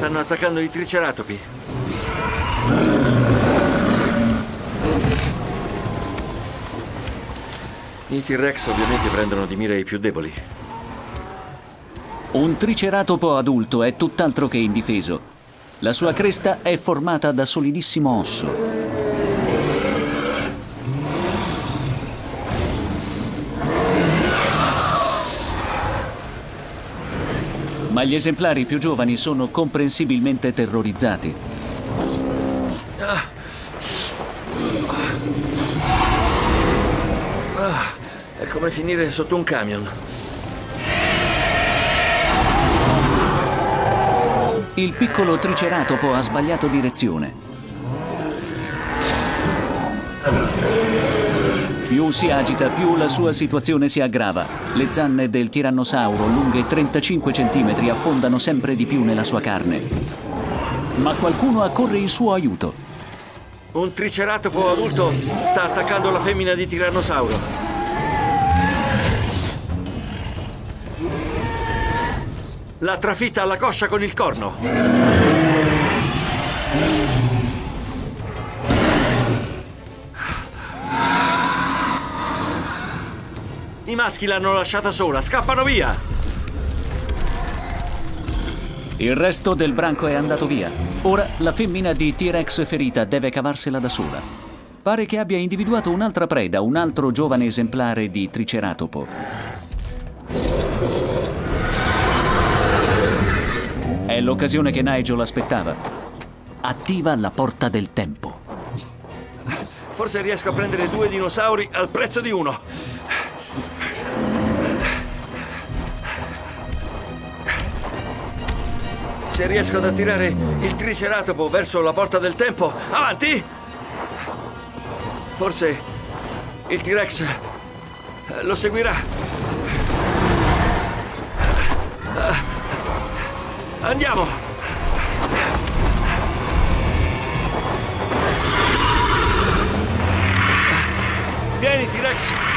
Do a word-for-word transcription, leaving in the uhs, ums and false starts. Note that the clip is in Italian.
Stanno attaccando i triceratopi. I T-Rex ovviamente prendono di mira i più deboli. Un triceratopo adulto è tutt'altro che indifeso. La sua cresta è formata da solidissimo osso. Ma gli esemplari più giovani sono comprensibilmente terrorizzati. Ah. Ah. È come finire sotto un camion. Il piccolo triceratopo ha sbagliato direzione. Più si agita, più la sua situazione si aggrava. Le zanne del tirannosauro, lunghe trentacinque centimetri, affondano sempre di più nella sua carne. Ma qualcuno accorre in suo aiuto. Un triceratopo adulto sta attaccando la femmina di tirannosauro. L'ha trafitta alla coscia con il corno. I maschi l'hanno lasciata sola, scappano via! Il resto del branco è andato via. Ora la femmina di T-Rex ferita deve cavarsela da sola. Pare che abbia individuato un'altra preda, un altro giovane esemplare di triceratopo. È l'occasione che Nigel aspettava. Attiva la porta del tempo. Forse riesco a prendere due dinosauri al prezzo di uno. Se riesco ad attirare il triceratopo verso la porta del tempo, avanti! Forse il T-Rex lo seguirà. Andiamo! Vieni, T-Rex!